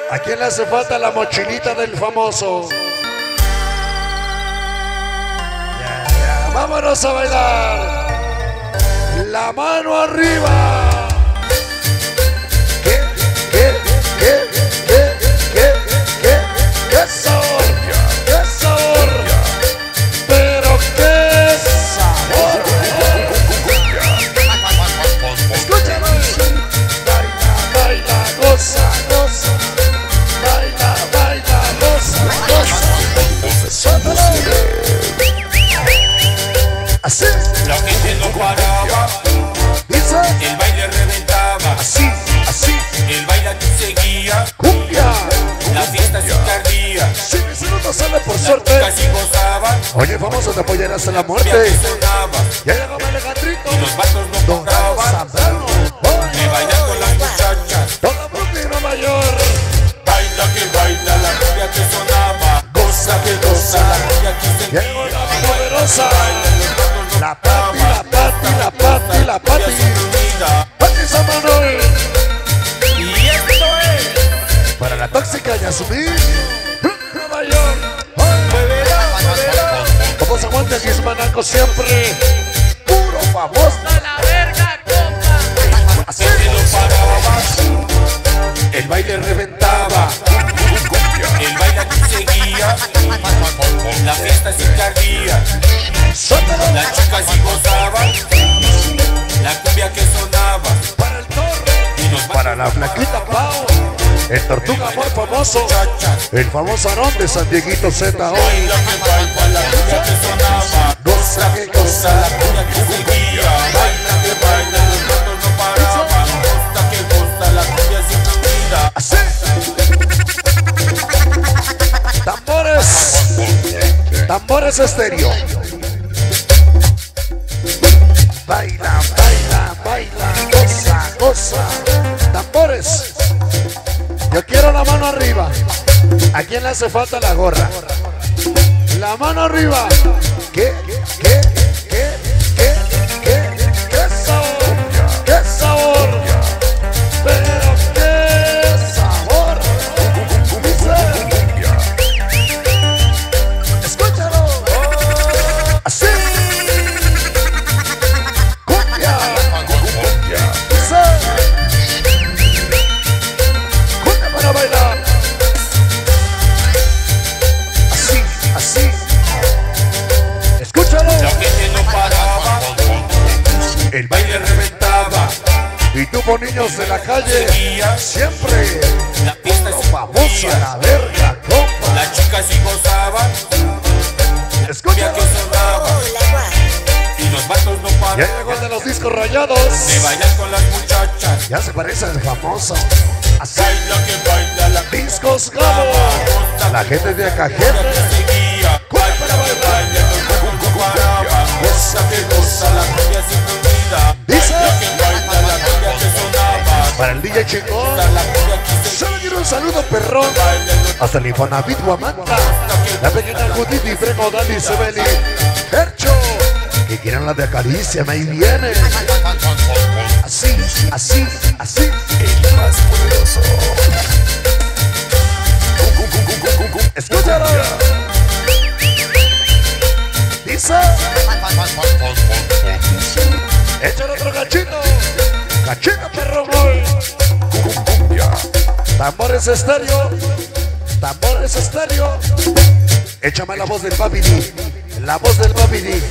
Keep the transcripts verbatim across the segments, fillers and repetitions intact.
¿A quién le hace falta la mochilita del famoso? Ya, ya, vámonos a bailar. La mano arriba. ¿Qué? ¿Qué? ¿Qué? ¿Qué? ¿Qué? ¿Qué? ¿Qué sabor? ¿Qué sabor? Pero qué sabor. Escúchame. Baila, baila, goza, goza. Baila, baila, goza, goza. Suéltalo. Así. La gente no paraba, Dice. el baile reventaba. Así, así. El baile aquí seguía, Cumbia. la fiesta se tardía. Si mis minutos sale por Las suerte. chicas sí gozaban, Oye, famoso, te apoyarás hasta la ya que muerte. sonaba. Ya llegó Alejandrito. Y los vatos no Dorado paraban Zambrano. de bailar con las muchachas. Toda Brooklyn, Nueva York. Baila que baila, la cumbia que sonaba. Goza que goza, la cumbia que Ya llegó sentía. la poderosa. Baila, los vatos no La Pati, la Pati, la Pati, la Pati. cumbia se ilumina. Pati Zambrano. Y esto es Para la tóxica Yasmín. Nueva York. Muévela, muévela. Vamos a aguante Guismanaco siempre. Puro famoso. la verga, compa. Así. Se lo paraba, el baile reventaba. El baile aquí seguía, la fiesta se tardía. Suéltalo. Las chicas sí gozaban, la cumbia que sonaba. Para el torre. Y los Para la flaquita Pau. El Tortuga Amor famoso. muchachas. El famoso Arón de San Dieguito Z hoy. Baila que baila, la cumbia que sonaba. Goza que Goza, goza. la cumbia que seguía. Baila que baila, los gatos no paraban. Goza que goza, la cumbia siempre unida. Así. Tambores. Tambores estéreo. Baila, baila, baila. Goza, goza. Tambores. Yo quiero la mano arriba. ¿A quién le hace falta la gorra? La mano arriba. ¿Qué? ¿Qué? ¿Qué? ¿Qué? ¿Qué? ¿Qué sabor? ¿Qué sabor? Pero qué sabor. Dice. Escúchalo. Así. Cumbia. Dice. Cumbia para bailar. Así, así. Escúchalo. La gente no paraba, El baile reventaba. y tú por niños de la calle. Seguía, Siempre. la fiesta se Famosa tardía. la verga, compa. Las chicas sí gozaban, cumbia Escúchalo. que sonaba. Y los vatos no Ya paraban llegó el de los discos rayados. de bailar con las muchachas. Ya se parece al famoso. Así. Baila que baila, la cumbia Discos Gabo. La gente de acá, que gente. seguía. Baila que baila, los vatos no paraban. Goza que goza, la cumbia siempre unida. Dice. Baila que baila, la cumbia que sonaba. Para el D J chingón. La cumbia que Solo seguía. quiero un saludo, perrón. Baila, los Hasta el Infonavit Guamanta. La pequeña Judith y Frego Dani Sebeli. Percho. Que quieran la de acaricia, ahí viene. Así, así, así. El más poderoso. Escúchalo. Dice. Échale otro cachito. Cachito, perro, boy. Tambores estéreo. Tambores estéreo. Échame la voz del Papi D. La voz del Papi D.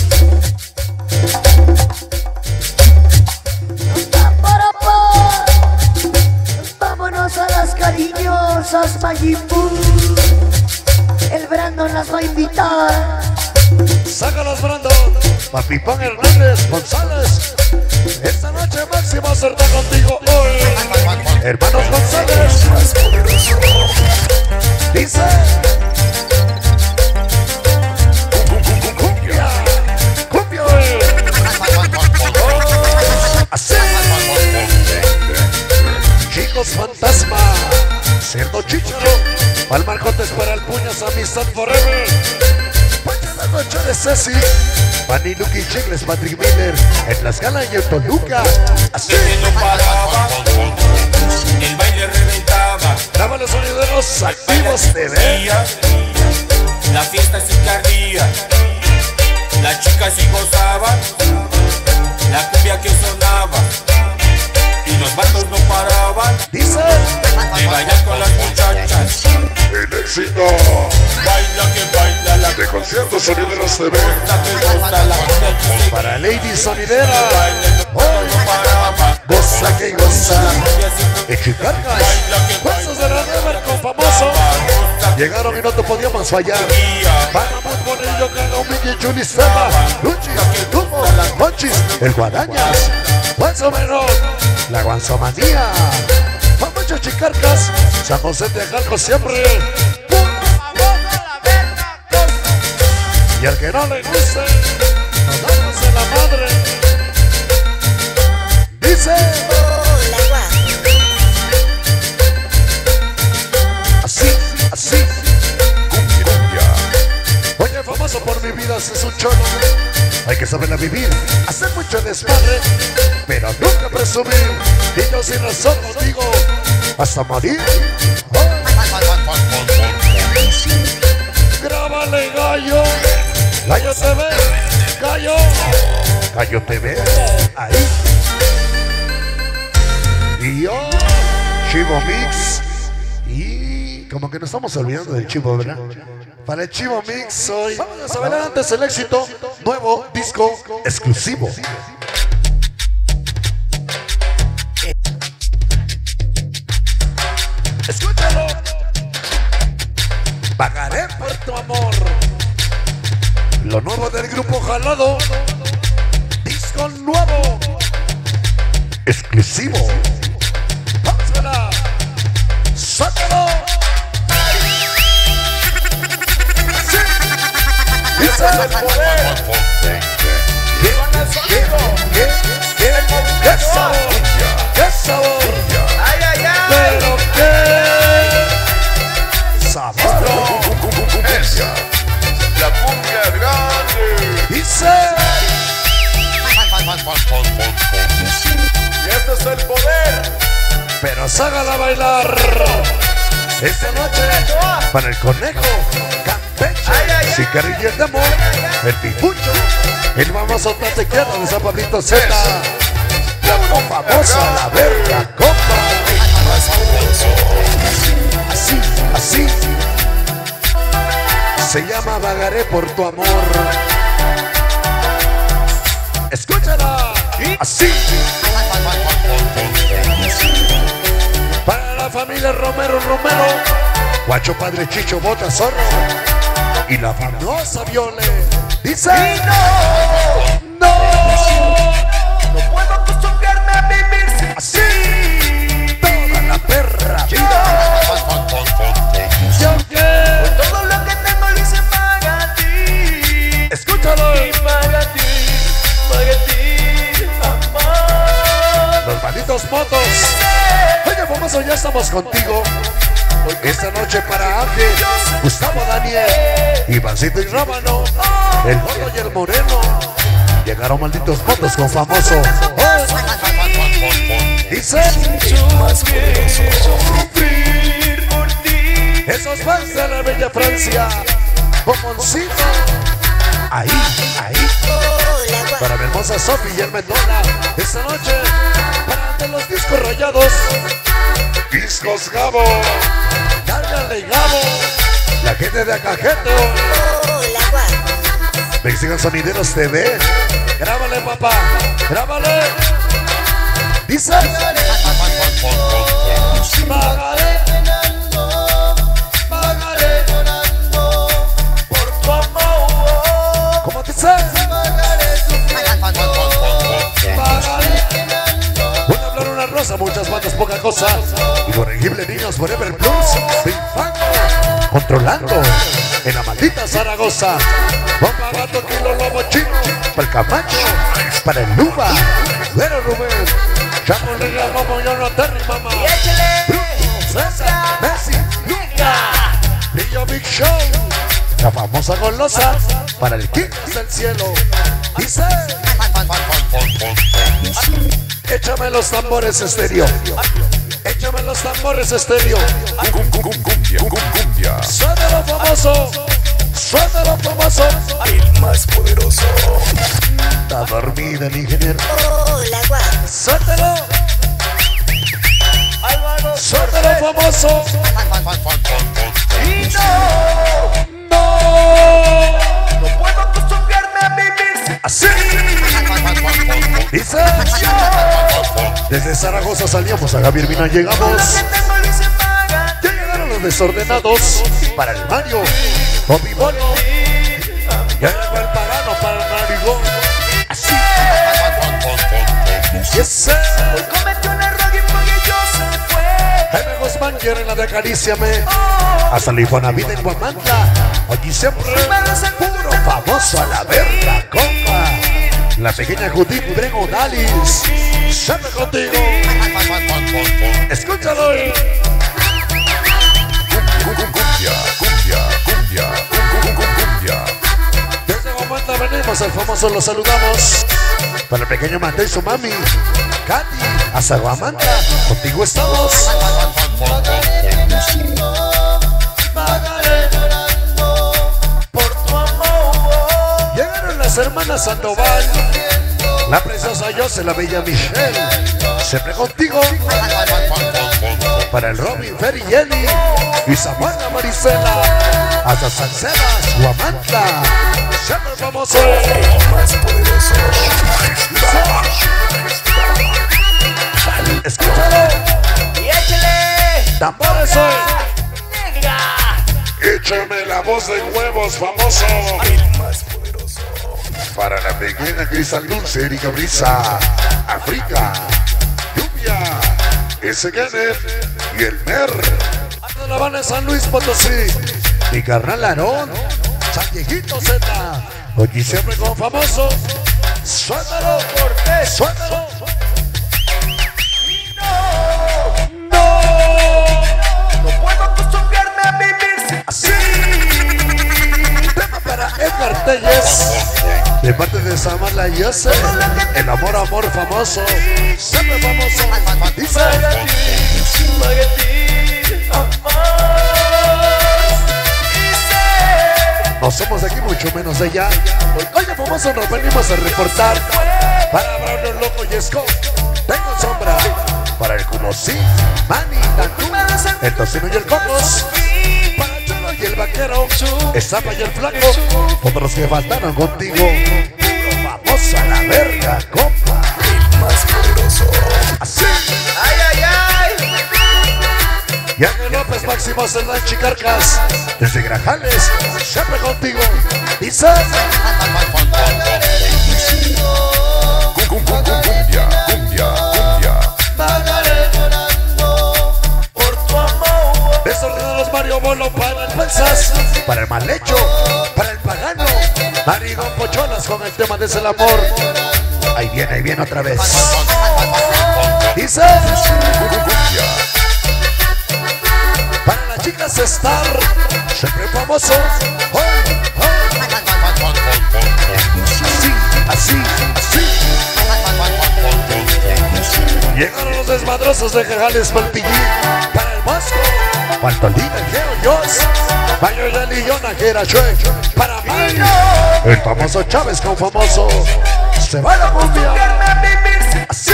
Vámonos a las cariñosas Mayimbu. El Brandon las va a invitar. Sácalas, Brandon. Papi Pan Hernández González. Esta noche máxima acerta contigo hoy. Hermanos González. Dice. Cumbia. Cumbia. Así. Chicos fantasma. Cerdo Chicharo. Palmar Jotes para el Puñas, amistad forever. Pancha la noche de Ceci. Fanny Lucky Chicles, Patrick Miller. En Tlaxcala y en Toluca. Así. Que no paraba, el baile reventaba. Dámales Los Activos T V. La fiesta sin cardía. Las chicas sí gozaban. La cumbia que sonaba. Y los vatos no paraban. Dice De bailar con las muchachas. el éxito Baila que baila la de conciertos sonideros T V. La que goza la cumbia que se Para Lady Sonidera. baila. No paraba. Goza que goza. La cumbia siempre Echicargas. baila que Juegos de la Never con famoso. Llegaron y no te podíamos fallar. Panamón, Bonillo, Cagón, Miguel, Juli, Seba, Luchi, Tumo, Monchis, el Guadañas, Guanzo Menor, la Guanzomanía, Mamucho Chicarcas, San José de Jalco siempre. Y al que no le guste, nos damos en la madre. Dice así, así. Oye, famoso por mi vida, ese es un cholo. Hay que saberla vivir, hacer mucho desmadre, pero nunca presumir. Y yo sin razón contigo, hasta morir. Oh. Grábale, gallo. Gallo T V. Gallo. Gallo T V. Ahí. Y yo, Chivo Mix. Y como que nos estamos olvidando del Chivo, ¿verdad? Para el Chivo Mix hoy. Vamos a bailar antes el éxito. Nuevo disco exclusivo. Escúchalo. Pagaré por tu amor. Lo nuevo del grupo Jalado. Disco nuevo. Exclusivo. Pánsela. Sácalo. Sí. Ese es el poder. ¿Qué? ¿Qué? ¿Qué? ¿Qué? ¿Qué sabor? ¿Qué sabor? Ay, ay, ay. ¿Pero qué sabor? La cumbia grande. Dice. Y este es el poder. Pero ságala a bailar. Esta noche para el Conejo, Campeche, Sicarillo el Demo, el Pipucho, el famoso platequero de San Pablito Z, la famosa La Verga Compa. Así, así. Se llama Vagaré por tu amor. Escúchala. Así. Para la familia Romero Romero, Guacho Padre Chicho Bota Zorro y la famosa Viole. Dice no, no, No puedo acostumbrarme a vivir sin así toda la perra vida. Yo que todo lo que tengo lo hice para ti. escúchalo. Y para ti, para ti, amor. Los malditos motos. Oye, famoso, ya estamos contigo. Esta noche para Ángel, Gustavo Daniel, Ivancito y Rábano, el gordo y el moreno. Llegaron malditos motos con famoso. Oh. Dice Sufrir por ti. esos fans de la bella Francia, Pomoncito. Ahí, ahí. Para mi hermosa Sofi y el Mendola. Esta noche para de los discos rayados. Discos Gabo. Cárgale Gabo. La gente de Acajeto. Mexican Sonideros T V. Grábale, papá. Grábale. Dice. Pagaré. Pagaré. Por tu amor. ¿Cómo dice? Una flor, una rosa, muchas bandas, poca cosa. Incorregible Niños Forever Blues. Big Fang. Controlando. En la maldita Zaragoza. Bomba, gato, kilo, lobo, chino. Para el Camacho. Para el Luba. Güero Rubén. Chapo, Liga, Momo, yo no te mamá. Bruno, César, Messi, Luca. Brillo Big Show. La famosa golosa. Para el King del cielo. Dice. Échame los tambores estéreo. Échame los tambores estéreo. Cumbia, cumbia. Suénalo famoso. Suénalo famoso. El más poderoso. Está dormida el ingeniero. Hola, guapo. Suéltalo. Álvaro Suéltalo famoso. Y no, No. no puedo acostumbrarme a vivir sin Así. Dice. Desde Zaragoza salíamos a Javier Mina, llegamos. lo que tengo y se paga. Ya llegaron los desordenados para el Mario. Bobby Bono. Ya llegó el pagano para el narigón. Así. Yes, Hoy cometí un error y porque yo se fue. Jaime Guzmán quiere la de Acaríciame. Hasta la Infonavit en Guamantla. Allí siempre puro famoso a la verga, compa. La pequeña Judith Brego Dalis. Siempre contigo. Escúchalo. Cumbia, cumbia, cumbia, cumbia. Desde Guamantla venimos, el famoso lo saludamos. Para el pequeño Mateo y su mami, Katy, hasta Guamantla, contigo estamos. Por tu amor. Llegaron las hermanas Sandoval, la preciosa Jose, la bella Michelle, siempre contigo. Para el Robin, Fer y Eli, y Samana Marisela, hasta San Sebas, Guamantla, siempre famoso. Más poderoso. Escúchalo, Y échale. tambores hoy. Negra. Échame la voz de huevos, famoso. El más poderoso. Para la pequeña Cristal Dulce, Erika Brisa, África, Lluvia, ese Kenneth y el Mer. Hasta La Habana, San Luis Potosí, mi carnal Aarón, San Diegito Z. Hoy siempre con famosos. Suéltalo, Cortés, suéltalo. No, No puedo acostumbrarme a vivir sin así. Tema para Edgar Telles. De parte de Samala Yose, el amor, amor famoso, siempre famoso. Dice, no somos de aquí, mucho menos de allá. Oye, famoso, nos venimos a reportar. Para Braulio Loco y Esco, tengo sombra. Para el Cunosí, Manny, Tantú, el Tocino y el Cocos. Para el Cholo y el Vaquero, el Zapa y el Flaco. Todos los que faltaron contigo. Puro famoso a la verga, compa. El más poderoso. Así. Ay, ay, ay. Y Ángel López, Máximo Cerdán, Chicarcas. Desde Grajales, siempre contigo. Dice. Cumbia, cumbia, cumbia. Por tu amor. Desordenados Mario Bolo para el Pensas, para el mal hecho, para el pagano, Marigón Pocholas con el tema de el amor. Ahí viene, ahí viene otra vez. Dice, Cumbia. para las chicas Star, siempre famoso. Hoy, hoy, así, así, así. Llegaron los desmadrosos de Jajales Palpillín, para el Mosco, Pantolina, el Geo Yos, Mayo y el Illón, Ajera Chue, para Mario, el famoso Chávez con famoso, se va la cumbia, Acostumbrarme a vivir sin así.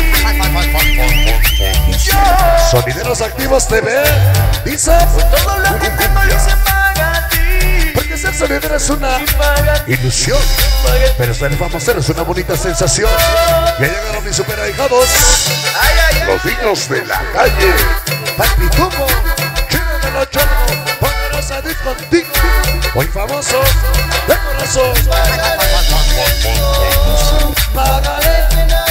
Sonideros Activos T V, dice, todo lo que tengo y se paga a ti. porque ser sonidero es una ilusión, pero ser famosero es una bonita sensación. Ya llegaron mis super ahijados, Ay, ay, ay. los niños de la calle, Palpitumo, Chile de los Chorros, poderosa Edith contigo, hoy famosos de corazón. Pagaré,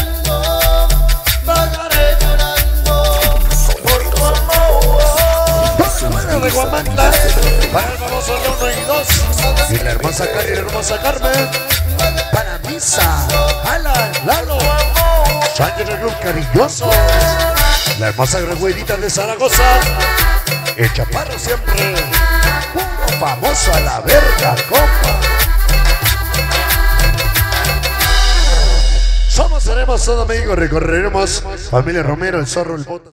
pagaré, Por tu amor. toda la mano de Guamantla, para el famoso uno y dos, y la hermosa Cari y la hermosa Carmen, para Misa, Alan, Lalo, Sánchez del Club Cariñosos, la hermosa Greguerita de Zaragoza, el Chaparro siempre, puro famoso a la verga, compa. Somos, seremos todo México, recorreremos familia Romero, el Zorro, el Bota.